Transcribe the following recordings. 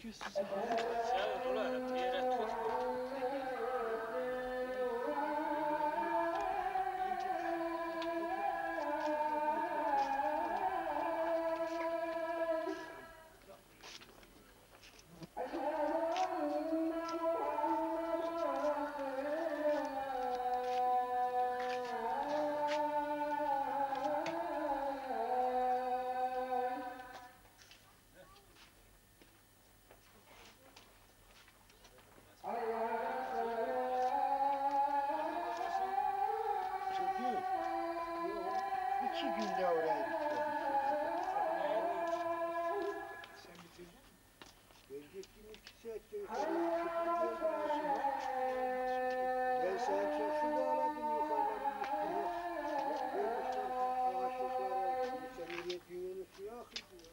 size. Sen ulan bir yere tut. Çünkü 2 günde orayı bitirdik. Sen bitirdin. Gelecektim 2 saatte yukarı ben sana çok su bağladım yukarıları yıktım. Görmüşler ağaçlıklara. Sen nereye dünyanın suyu akıtı ya.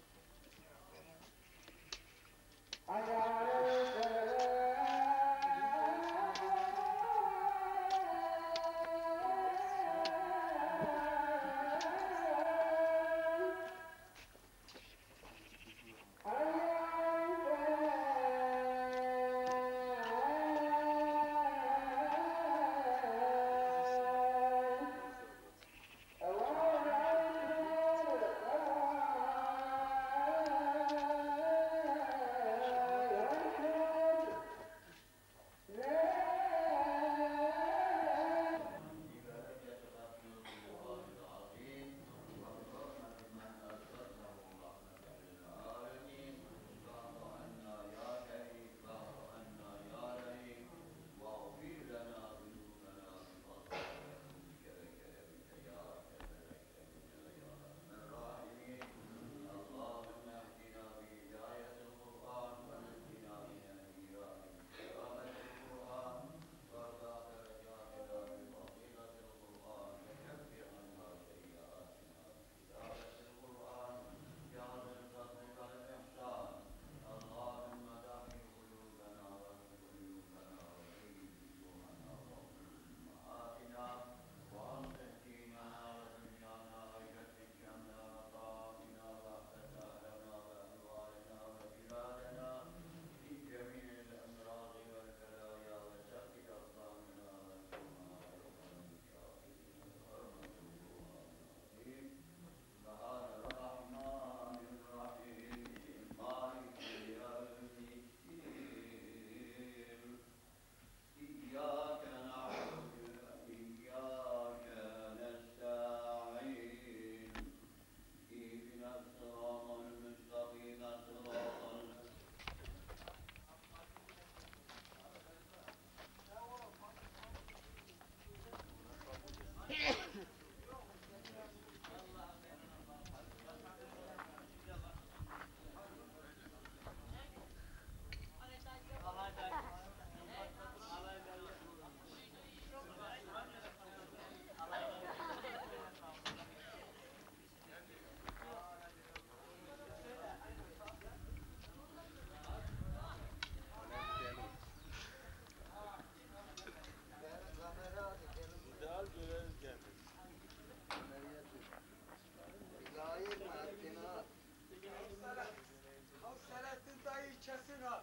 Selahattin dayı kesin ha.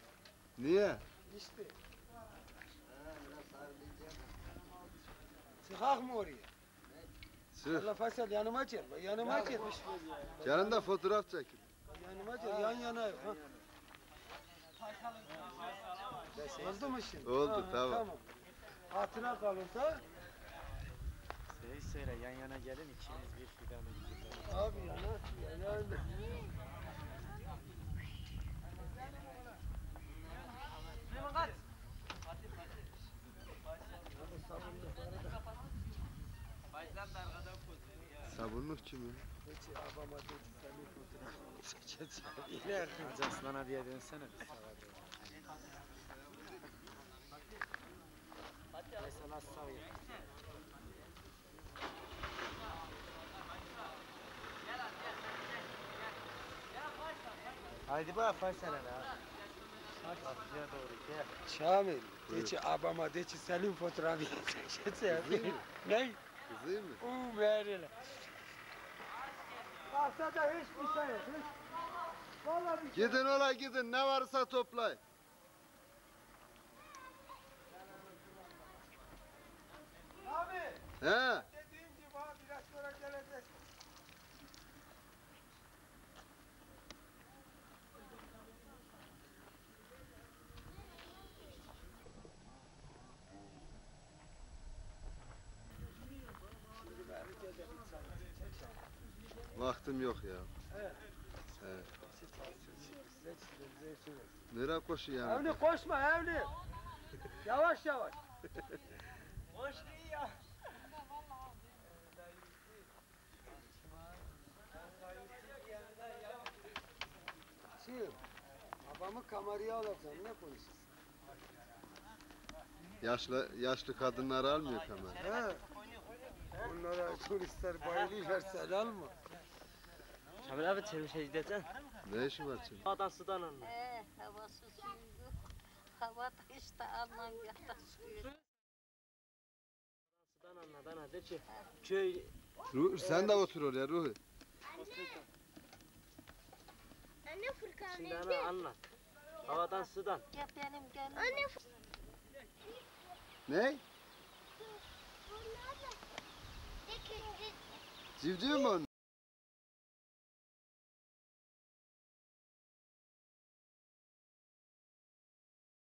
Niye? İşte. Çıkak mı oraya? Çık. Allah Faysal yanıma gel. Yanıma gel. Yanında fotoğraf çekin. Yanıma gel. Yan yana. Ha. Oldu mu şimdi? Oldu, tamam. Hatıra kalırsa. Söyle yan yana gelin ikiniz bir fidanı gidelim. Abi yana. Sabunluk kimi? Hiç abama dedi senin fotoğrafını çekeceğim. İler. Hacı Aslan abiye dönsene bir sağa doğru. Faysal az sağ ol. Haydi bak Faysal abi. Kapıya doğru gel. Şamil, Buyur. de ki abama de ki senin fotoğrafını çekeceğim. Kızıyım mı? Ne? Kızıyım mı? Meğerle. Bahsede hiçbir şey yok. Vallahi bir şey. Gidin ola gidin ne varsa toplayın. Abi He. dediğim gibi ha biraz sonra gelecek. Vaktim yok ya. Evet. He. Nereye koşuyor yani? Evli koşma evli. Yavaş yavaş. Hoş değil ya. Şimdi babamı kameraya alacağım ne konuşuyorsun? Yaşlı kadınları almıyor kamera. He. Onlara turistler bayılıyorlar sen alma. Şamil abi sen bir şey diyeceksin. Ne işi var şimdi? Havadan sudan anla. Havası suyu. Havada işte Almanya'da suyu. Sudan anla dana de ki köy Sen de otur oraya Ruhi. Anne Furkan şimdi ana anlat. Havadan sudan. Ya benim gönlüm. Anne Ne? Civciv mi onlar?